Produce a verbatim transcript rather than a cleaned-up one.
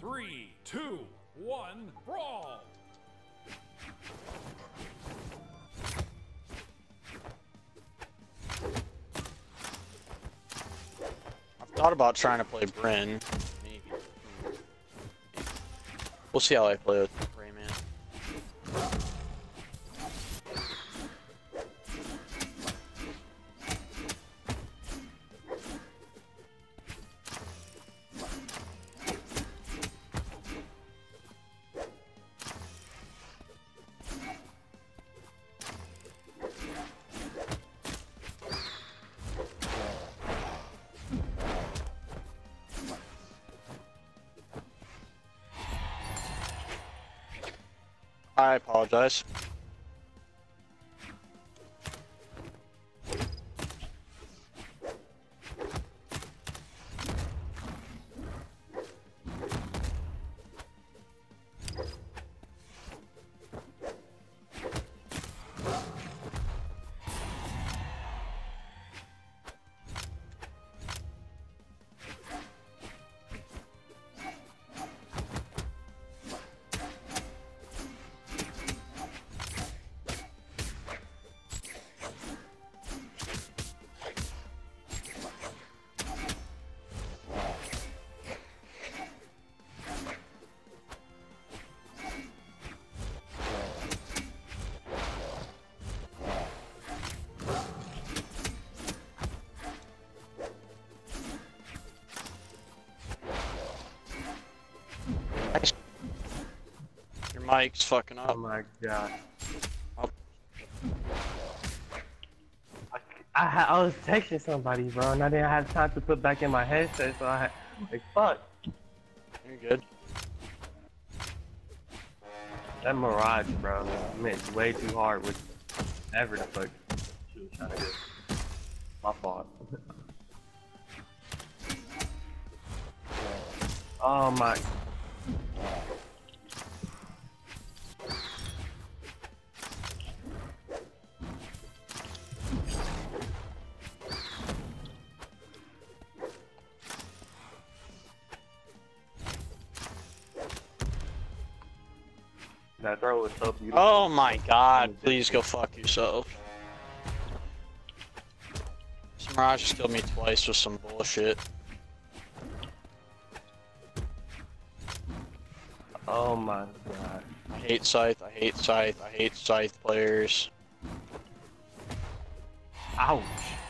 Three, two, one, brawl! I've thought about trying to play Bryn. Maybe. We'll see how I play with Rayman. I apologize. Your mic's fucking up. Oh my god. Oh. I, I, ha I was texting somebody, bro, and I didn't have time to put back in my headset, so I had, like, fuck. You're good. That Mirage, bro, I mean, it's way too hard with ever the fuck she was trying to do. My fault. Oh my. That throw was so beautiful. Oh my god, please go fuck yourself. This Mirage just killed me twice with some bullshit. Oh my god. I hate Scythe, I hate Scythe, I hate Scythe players. Ouch.